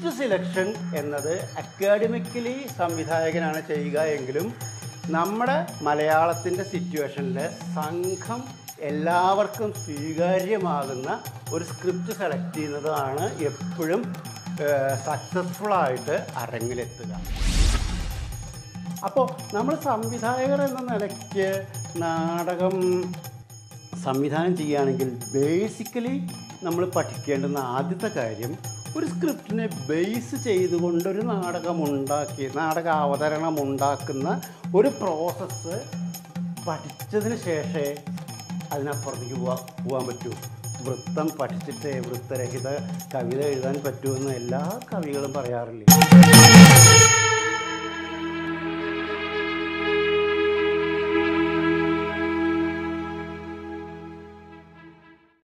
Script selection എന്നത് academically സംവിധായകനാണ് ചെയ്യുക എങ്കിലും നമ്മുടെ മലയാളത്തിൻ്റെ സിറ്റുവേഷനിൽ സംഘം എല്ലാവർക്കും സ്വീകാര്യമാകുന്ന ഒരു സ്ക്രിപ്റ്റ് സെലക്ട് ചെയ്യുന്നതാണ് എപ്പോഴും സക്സസ്ഫുള്ളായിട്ട് അരങ്ങിലെത്തുക. അപ്പോൾ നമ്മൾ സംവിധായകർ എന്ന നിലയ്ക്ക് നാടകം സംവിധാനം ചെയ്യുകയാണെങ്കിൽ ബേസിക്കലി നമ്മൾ പഠിക്കേണ്ടുന്ന ആദ്യത്തെ കാര്യം ഒരു സ്ക്രിപ്റ്റിനെ ബേസ് ചെയ്തുകൊണ്ടൊരു നാടക അവതരണം ഉണ്ടാക്കുന്ന ഒരു പ്രോസസ്സ് പഠിച്ചതിന് ശേഷമേ അതിനപ്പുറത്തേക്ക് പോകാൻ പറ്റൂ. വൃത്തം പഠിച്ചിട്ട് വൃത്തരഹിത കവിത എഴുതാൻ പറ്റുമെന്ന് എല്ലാ കവികളും പറയാറില്ല.